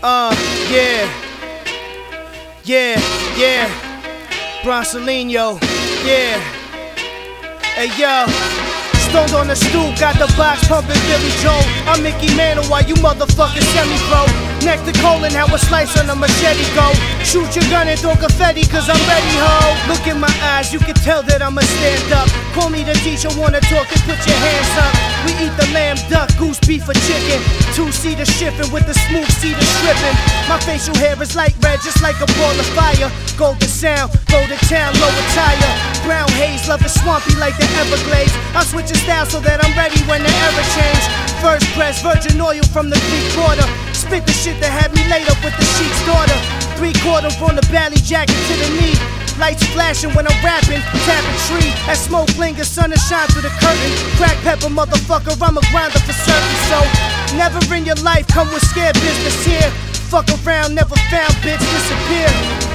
Yeah. Bronsolino, yeah. Hey yo, stoned on the stoop, got the box pumping Billy Joel. I'm Mickey Mantle while you motherfucking semi-pro. Neck to colon, how a slice on a machete go. Shoot your gun and throw confetti, cause I'm ready, ho. Look in my eyes, you can tell that I'ma stand up. Call me the teacher, wanna talk and put your hands up. We eat the lamb, duck, goose, beef, or chicken. Two-seater shipping with the smooth-seater stripping. My facial hair is light red, just like a ball of fire. Golden sound, go to town, lower tire. Brown haze, love is swampy like the Everglades. I switch a style so that I'm ready when the era change. First press, virgin oil from the Greek border. Spit the shit that had me laid up with the sheik's daughter. 3/4 from the belly jacket to the knee. Lights flashing when I'm rapping, tapping tree. As smoke lingers, sun is shine through the curtain. Crack pepper, motherfucker, I'm a grinder for certain. So, never in your life come with scared business here. Fuck around, never found, bitch, disappear.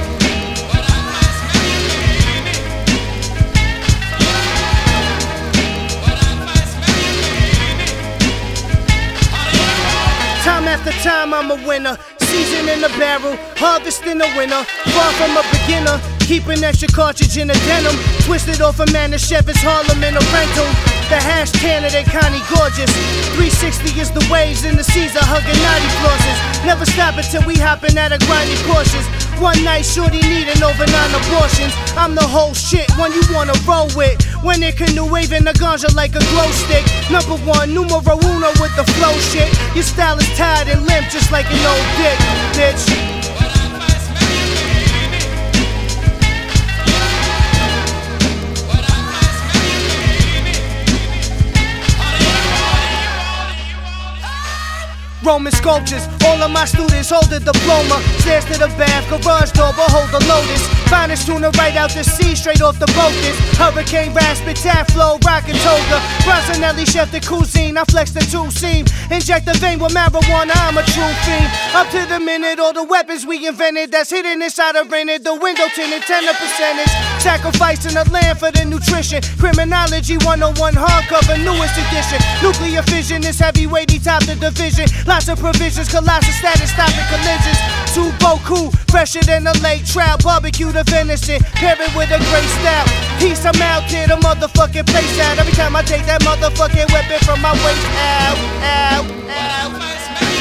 Time after time, I'm a winner. Season in the barrel, harvest in the winter. Far from a beginner, keep an extra cartridge in a denim. Twisted off a Manischewitz, Harlem in a rental. The hash candidate, Connie gorgeous. 360 is the waves in the Caesar, hugging naughty flossers. Never stop until we hopping at a grimy Porsches. One night, shorty needing over 9 abortions. I'm the whole shit, one you wanna roll with. When it canoe waving the ganja like a glow stick. Number one, numero uno with the flow shit. Your style is tired and limp just like an old dick, bitch. Roman sculptures, all of my students hold a diploma. Stairs to the bath, garage door, behold the lotus. Finest tuna right out the sea, straight off the boat. This hurricane raspy, tap flow, rockin' toga. Bronzanelli, chef de cuisine, I flex the two-seam. Inject the vein with marijuana, I'm a true fiend. Up to the minute, all the weapons we invented that's hidden inside a rented. The window tinted, 10% percentage. Sacrificing the land for the nutrition. Criminology 101 hardcover, newest edition. Nuclear fission is heavyweight, he top the division. Lots of provisions, colossal status, stopping collisions. Too Boku, fresher than a lake trout. Barbecue the venison, pair it with a great style. Peace, I'm out here, the motherfucking place out. Every time I take that motherfucking weapon from my waist, ow, ow, ow.